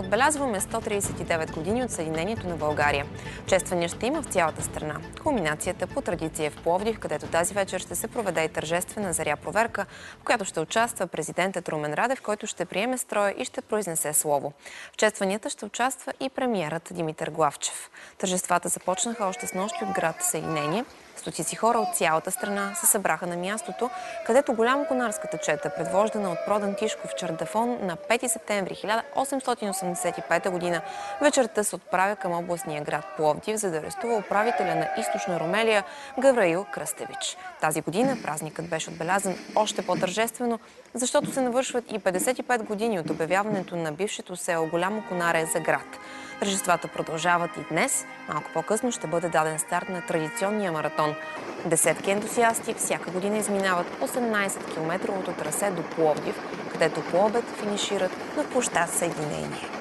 Отбелязваме 139 години от Съединението на България. Чествания ще има в цялата страна. Кулминацията по традиция е в Пловдив, където тази вечер ще се проведе и тържествена заря проверка, в която ще участва президентът Румен Радев, който ще приеме строя и ще произнесе слово. В честванията ще участва и премиерът Димитър Главчев. Тържествата започнаха още с нощи от град Съединение. Стотици хора от цялата страна се събраха на мястото, където голямоконарската чета, предвождана от Продан Кишков Чардафон на 5 септември 1885 година, вечерта се отправя към областния град Пловдив, за да арестува управителя на Източна Румелия Гавраил Кръстевич. Тази година празникът беше отбелязан още по-тържествено, защото се навършват и 55 години от обявяването на бившето село Голямо Конаре за град. Тържествата продължават и днес. Малко по-късно ще бъде даден старт на традиционния маратон. Десетки ентусиасти всяка година изминават 18-километровото трасе до Пловдив, където по обед финишират на площад Съединение.